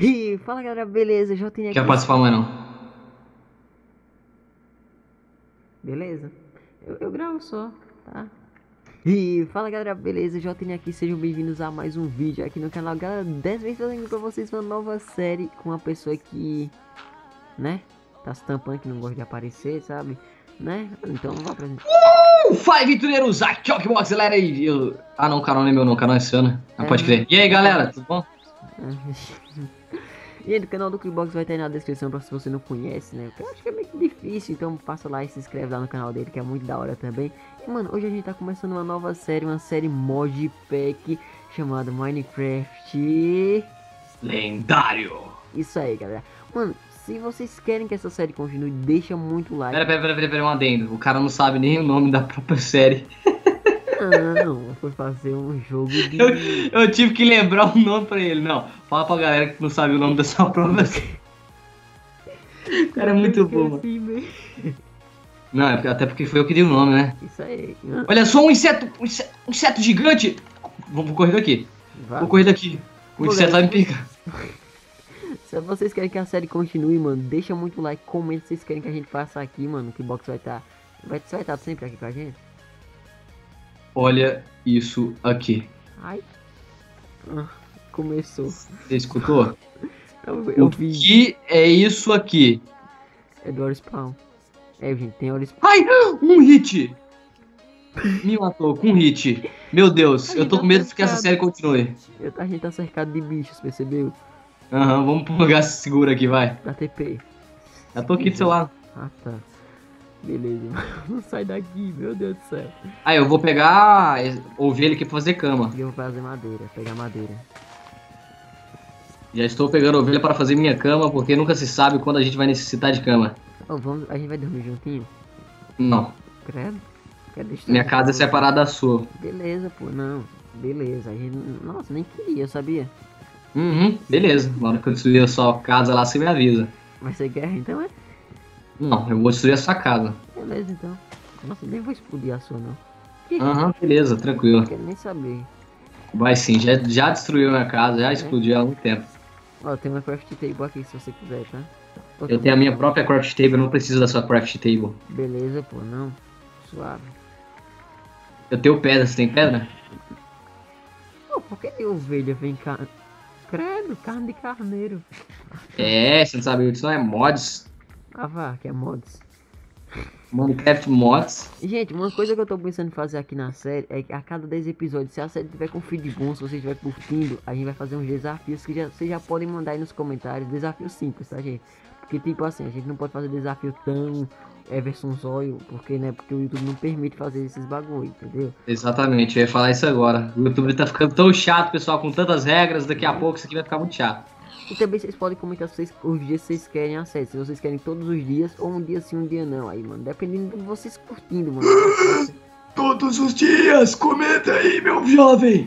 E fala galera, beleza? Já tenho Quer aqui. participar mais não? Beleza? Eu gravo só, tá? E fala galera, beleza? Já tenho aqui, sejam bem-vindos a mais um vídeo aqui no canal. Galera, 10 vezes trazendo pra vocês uma nova série com uma pessoa que, né? Tá se tampando, que não gosta de aparecer, sabe? Né? Então vou apresentar. Fala, aventureiros! Aqui é o Kickbox, galera! Ah não, o canal não é meu não, o canal é seu, né? Ah, É, pode né? crer. E aí, galera, tudo bom? E aí, do canal do Clickbox vai estar aí na descrição pra se você não conhece, né? Porque eu acho que é meio que difícil, então passa lá e se inscreve lá no canal dele, que é muito da hora também. E, mano, hoje a gente tá começando uma nova série, uma série modpack chamada Minecraft. Lendário! Isso aí, galera. Mano, se vocês querem que essa série continue, deixa muito like. Pera, um adendo. O cara não sabe nem o nome da própria série. Não, foi fazer um jogo Eu, de... eu tive que lembrar o nome pra ele. Não, fala pra galera que não sabe o nome dessa própria série. O cara é Pior que eu muito bom, mano. esqueci, velho. Não, até porque foi eu que dei o nome, né? Isso aí. Olha só, um inseto gigante! Vou correr daqui. Vai. Vou correr daqui. O Pô, inseto galera, vai se me pegar. Se vocês querem que a série continue, mano, deixa muito like, comenta se vocês querem que a gente faça aqui, mano. Que box vai estar. Você vai estar sempre aqui com a gente? Olha isso aqui. Ai. Ah, começou. Você escutou? Eu O vi. que é isso aqui? É do Spawn. É, gente, tem Hora Spawn. Ai, um hit! Me matou com um hit. Meu Deus, A eu gente tô tá com medo que essa cercado. série continue. A gente tá cercado de bichos, percebeu? Aham, vamos pro lugar seguro aqui, vai. Da TP. Já Se tô aqui do seu quiser. lado. Ah, tá. Beleza. Não sai daqui, meu Deus do céu. Aí, eu vou pegar ovelha aqui pra fazer cama. E eu vou fazer madeira, pegar madeira. Já estou pegando ovelha para fazer minha cama, porque nunca se sabe quando a gente vai necessitar de cama. Oh, vamos, a gente vai dormir juntinho? Não, Credo. Quer minha destruir casa é você. separada da sua. Beleza, pô, não. Beleza, a gente... Nossa, nem queria, sabia? Uhum, beleza. Na hora que eu destruir a sua casa lá, você me avisa. Vai ser guerra então, é? Não, eu vou destruir a sua casa. Beleza, então. Nossa, nem vou explodir a sua, não. Que? Aham, beleza, tranquilo. Não quero nem saber. Vai sim, já destruiu minha casa, já É. explodiu há muito tempo. Ó, tem uma craft table aqui, se você quiser, tá? Ó, Eu tenho a minha própria craft table, eu não preciso da sua craft table. Beleza, pô, não. Suave. Eu tenho pedra, você tem pedra? Pô, por que de ovelha vem carne? Credo, carne de carneiro. É, você não sabe, isso não é mods. Ah, vá, que é mods. Minecraft mods. Gente, uma coisa que eu tô pensando em fazer aqui na série é que a cada 10 episódios, se a série tiver com feed bom, se você estiver curtindo, a gente vai fazer uns desafios que vocês já podem mandar aí nos comentários. Desafios simples, tá, gente? Porque, tipo assim, a gente não pode fazer desafio tão versão zóio, porque, né, porque o YouTube não permite fazer esses bagulho, entendeu? Exatamente, eu ia falar isso agora. O YouTube tá ficando tão chato, pessoal, com tantas regras, daqui a pouco isso aqui vai ficar muito chato. E também vocês podem comentar se vocês, os dias que vocês querem a série, se vocês querem todos os dias ou um dia sim, um dia não. Aí, mano, dependendo de vocês curtindo, mano. Todos os dias, comenta aí, meu jovem!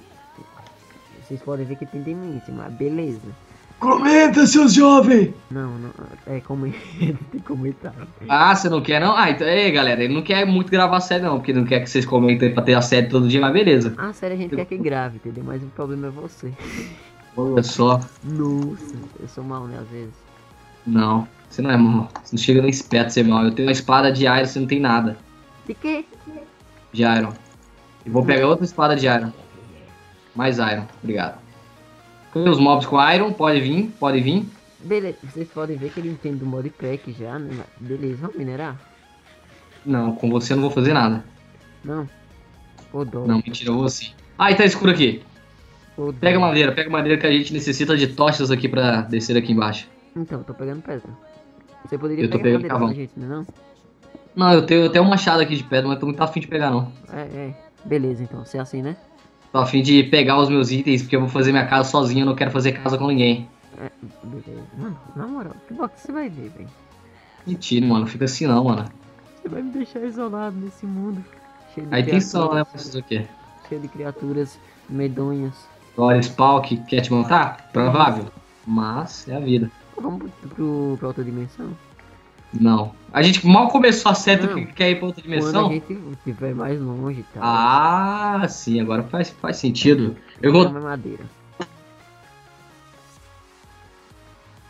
Vocês podem ver que tem demência, mas beleza. Comenta, seus jovens! Não, não, é como tem comentário. Ah, você não quer não? Ah, então, aí, galera, ele não quer muito gravar a série não, porque não quer que vocês comentem pra ter a série todo dia, mas beleza. A série a gente quer que grave, entendeu? Mas o problema é você. Olha só. Nossa, eu sou mal, né, às vezes. Não, você não é mal. Você não chega nem perto de ser mal. Eu tenho uma espada de iron, você não tem nada De quê? de iron. E vou pegar outra espada de iron. Mais iron, obrigado. Cadê os mobs com iron? Pode vir, pode vir. Beleza, vocês podem ver que ele entende do modpack já, né? Beleza, vamos minerar? Não, com você eu não vou fazer nada. Não. Ô dó. Não, mentira, eu vou sim. Ah, e tá escuro aqui. Ô dó. Pega madeira que a gente necessita de tochas aqui pra descer aqui embaixo. Então, eu tô pegando pedra. Você poderia Eu tô pegar pegando madeira carvão. pra gente, não? Não, eu tenho até um machado aqui de pedra, mas tô muito afim de pegar não. É. Beleza, então, se é assim, né? Tô afim de pegar os meus itens, porque eu vou fazer minha casa sozinho, eu não quero fazer casa com ninguém. É, beleza. Mano, na moral, que box você vai ver, velho? Mentira, mano, fica assim não, mano. Você vai me deixar isolado nesse mundo. Cheio de Aí tem som, né? criaturas. Fazer o quê? Cheio de criaturas medonhas. Olha, Spawn que quer te matar? Provável. Mas é a vida. Vamos pra outra dimensão? Não. A gente mal começou a série, Não. tu quer ir pra outra Quando a dimensão? gente estiver mais longe e tal. Ah, sim, agora faz sentido. Eu vou. Pegar mais madeira.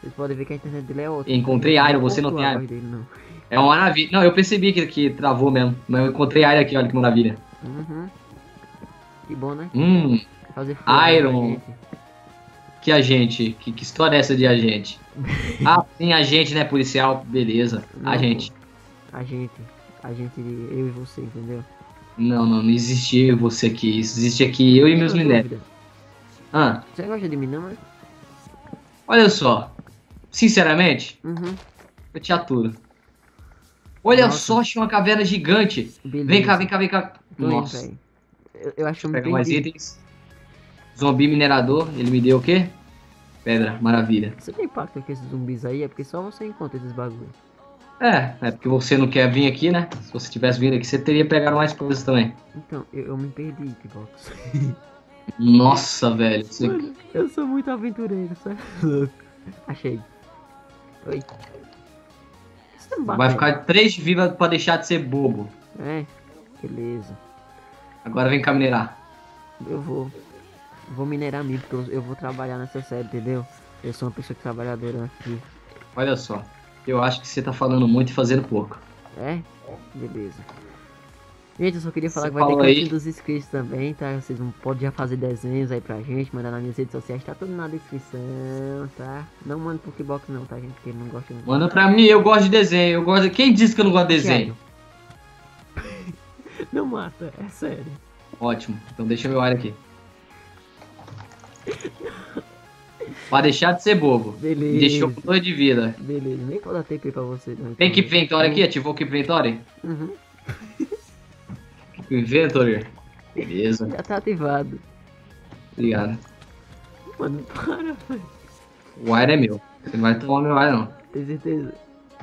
Vocês podem ver que a internet dele é outra. Encontrei Iron, você não tem a Iron. voz dele, não. É uma maravilha. Não, eu percebi que travou mesmo. Mas eu encontrei Iron aqui, olha que maravilha. Uhum. Que bom, né? Hum, Fazer fogo, Iron. gente. que agente? Que história é essa de agente? Ah, sim, agente, né? Policial, beleza. Não, Agente. pô. A gente, eu e você, entendeu? Não existe eu e você aqui. Existe aqui eu e meus Uma minérios. dúvida. Ah, Você gosta de mim, não, mas... olha só. Sinceramente, Uhum. eu te aturo. Olha Nossa. só, achei uma caverna gigante. Beleza. Vem cá, vem cá, vem cá. Tô indo, Nossa. velho. Eu acho que eu me Pegar mais perdi. itens. Zumbi minerador, ele me deu o quê? Pedra, maravilha. Você tem pacto com esses zumbis aí? É porque só você encontra esses bagulho. É porque você não quer vir aqui, né? Se você tivesse vindo aqui, você teria pegado mais coisas também. Então, eu me perdi, Pibox. Nossa, velho. Você... Mano, eu sou muito aventureiro, sabe? Achei. Oi. Você tá me vai batendo? ficar 3 de vida pra deixar de ser bobo. É, beleza. Agora vem cá minerar. Eu vou minerar mesmo, porque eu vou trabalhar nessa série, entendeu? Eu sou uma pessoa trabalhadora aqui. Olha só. Eu acho que você tá falando muito e fazendo pouco. É? Beleza. Gente, eu só queria falar Você que vai ter falou aí. cantinho dos inscritos também, tá? Vocês não podem já fazer desenhos aí pra gente, mandar nas minhas redes sociais, tá tudo na descrição, tá? Não manda pro Kibox não, tá, gente? Porque ele não gosta muito. Manda pra mim, eu gosto de desenho. Eu gosto. Quem disse que eu não gosto de desenho? Não mata, é sério. Ótimo. Então deixa meu ar aqui. Pra deixar de ser bobo. Beleza. Me deixou com 2 de vida. Beleza, nem vou dar TP pra você. Não, Tem Keep Inventory aqui? Ativou o Keep Inventory? Uhum. Keep Inventory. Beleza. Já tá ativado. Obrigado. Mano, para, velho. O ar é meu. Você não vai tomar meu ar, não. Tem certeza?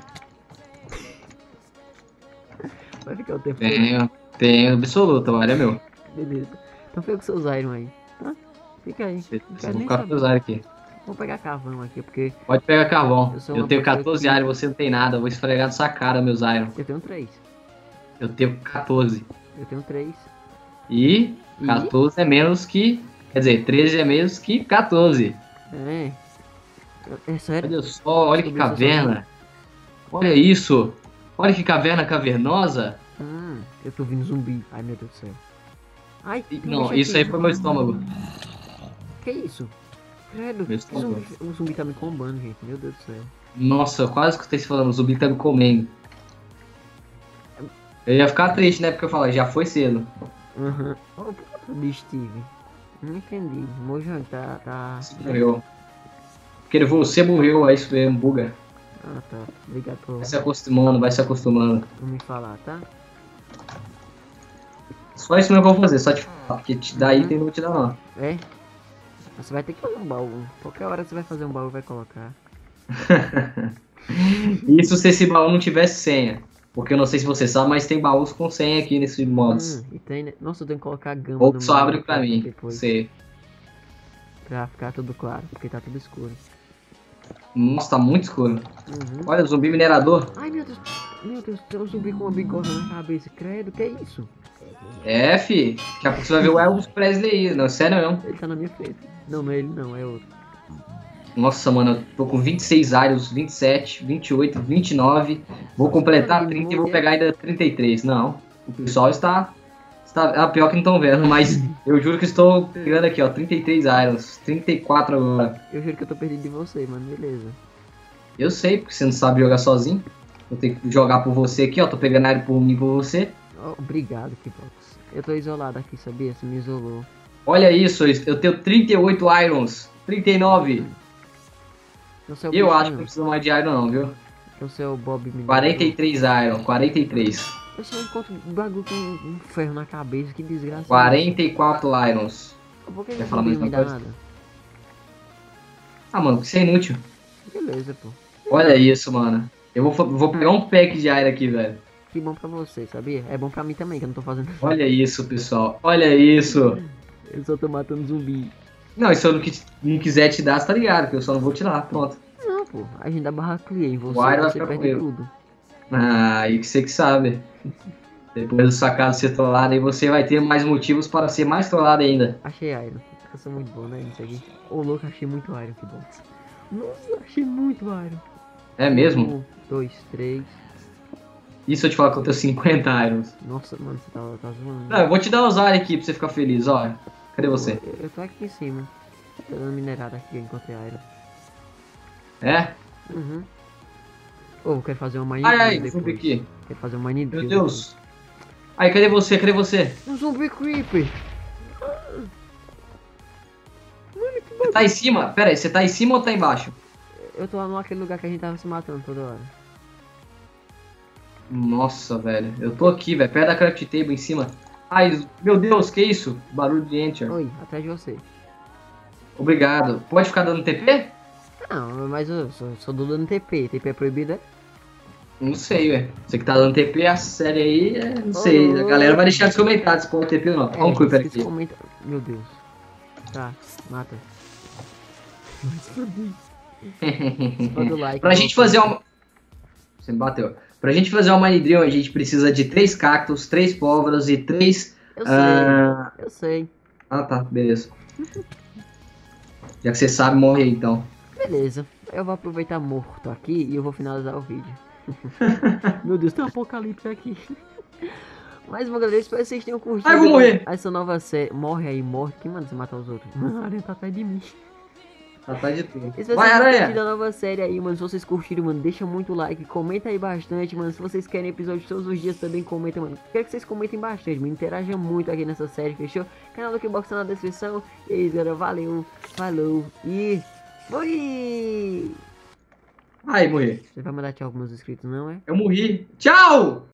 Vai ficar o tempo todo. Tenho absoluta, o ar é meu. Beleza. Então fica com seus Iron aí, tá? Fica aí. Não Eu quero vou nem ficar com saber. meus ar aqui. Vou pegar carvão aqui, porque Pode pegar carvão. Eu sou Eu uma tenho pessoa 14 que- iron, você não tem nada. Eu vou esfregar na sua cara meus iron. eu tenho 3. Eu tenho 14. Eu tenho 3. E 14 é menos que... Quer dizer, 13 é menos que 14. É. É sério? Olha só, olha que caverna. Olha isso. Olha que caverna cavernosa. Eu tô vindo zumbi. Ai, meu Deus do céu. Ai, tem um Não, bicho isso aqui. aí foi meu estômago. Que isso? Credo, Meu esse estômago. o zumbi tá me combando, gente. Meu Deus do céu. Nossa, eu quase escutei você falando, o zumbi tá me comendo. Eu ia ficar triste, né? Porque eu falei, já foi cedo. Aham. Oh, por que do Steve? Não entendi. Mojang tá... Você morreu. Porque você morreu, aí isso mesmo, buga. Ah, tá. Obrigado por Vai se acostumando, vai se acostumando. me falar, tá? Só isso mesmo que eu vou fazer, só te falar, porque te dá item não vou te dar não. É? Você vai ter que fazer um baú. Qualquer hora você vai fazer um baú e vai colocar. Isso se esse baú não tivesse senha. Porque eu não sei se você sabe, mas tem baús com senha aqui nesses mods. E tem, né? Nossa, eu tenho que colocar a gama Ou do só meu abre pra mim. depois, Você. pra ficar tudo claro, porque tá tudo escuro. Nossa, tá muito escuro. Uhum. Olha, zumbi minerador. Ai, meu Deus, tem um zumbi com uma bigorna na cabeça. Credo, que é isso? É, fi. Daqui a pouco você vai ver o Elvis Presley aí. Não, sério mesmo. Ele tá na minha frente. Não, não é ele não, é outro. Nossa, mano, eu tô com 26 áreos, 27, 28, 29. Vou completar 30 e vou pegar ainda 33. Não, o pessoal está pior que não estão vendo, mas eu juro que estou pegando aqui, ó, 33 irons, 34 agora. Eu juro que eu tô perdido de você, mano, beleza. Eu sei, porque você não sabe jogar sozinho. Eu tenho que jogar por você aqui, ó, tô pegando área por mim e por você. Oh, obrigado, Kibox. Eu tô isolado aqui, sabia? Você me isolou. Olha isso, eu tenho 38 irons, 39. Eu acho que não precisa mais de iron não, viu? Eu sou o Bob Mineiro. 43 iron, 43. Eu só encontro um bagulho com um ferro na cabeça, que desgraça. 44 irons. Por que Quer não falar me mais dá uma coisa? nada? Ah, mano, isso é inútil. Beleza, pô. Olha isso, mano. Eu vou pegar um pack de iron aqui, velho. Que bom pra você, sabia? É bom pra mim também, que eu não tô fazendo. Olha isso, pessoal. Olha isso. Eu só tô matando zumbi. Não, e se eu não quiser te dar, você tá ligado? Que eu só não vou te dar. Pronto. Não, pô. A gente dá barra clear em você, O Iron vai você ficar perde comigo. tudo. Ah, aí que você que sabe. Depois do sacado ser trollado, aí você vai ter mais motivos para ser mais trollado ainda. Achei Iron. Eu sou muito bom, né? Isso aqui. Ô, louco, achei muito Iron, que bom. Nossa, achei muito Iron. É mesmo? 2, 3. Isso eu te falo que eu tenho 50 irons. Nossa, mano, você tá zoando. Não, eu vou te dar os iron aqui pra você ficar feliz, ó. Cadê você? Eu tô aqui em cima. Tô dando minerada aqui, eu encontrei Iron. É? Uhum. Ô, eu quero fazer uma mine Ai, drill ai, depois. zumbi aqui. Quero fazer uma mine Meu drill Deus. Aí, cadê você? Cadê você? depois. Um zumbi creeper. Você tá em cima? Pera aí, você tá em cima ou tá embaixo? Eu tô lá naquele lugar que a gente tava se matando toda hora. Nossa, velho. Eu tô aqui, velho, perto da craft table em cima. Ai, meu Deus, que isso? Barulho de enter. Oi, atrás de você. Obrigado. Pode ficar dando TP? Não, mas eu sou do dando TP. TP é proibido, é? Não sei, velho. Você que tá dando TP, a série aí, não sei. A galera vai deixar nos comentários se for TP ou não. Vamos com o vocês aqui. comentam. Meu Deus. Tá, mata. Manda o like. Pra gente fazer uma... Você me bateu. Pra gente fazer uma mine drill, a gente precisa de 3 cactos, 3 pólvoras e 3... Eu sei, eu sei. Ah, tá, beleza. Já que você sabe, morre aí, então. Beleza, eu vou aproveitar morto aqui e eu vou finalizar o vídeo. Meu Deus, tem um apocalipse aqui. Mas, meu galera, espero que vocês tenham curtido. Ai, eu vou morrer. Essa nova série. Morre aí, morre. Quem manda você matar os outros? Mano, a aranha tá atrás de mim. Tá de tudo. E se vocês Vai, tenham aranha! curtido a nova série aí, mano, se vocês curtiram, mano, deixa muito like, comenta aí bastante, mano. Se vocês querem episódios todos os dias, também comenta, mano. Quero que vocês comentem bastante, mano. Interajam muito aqui nessa série, fechou? Canal do Kickbox tá na descrição. E é isso, galera. Valeu, falou e fui! Ai, morri. Você vai mandar tchau pros meus inscritos, não é? Eu morri. Tchau!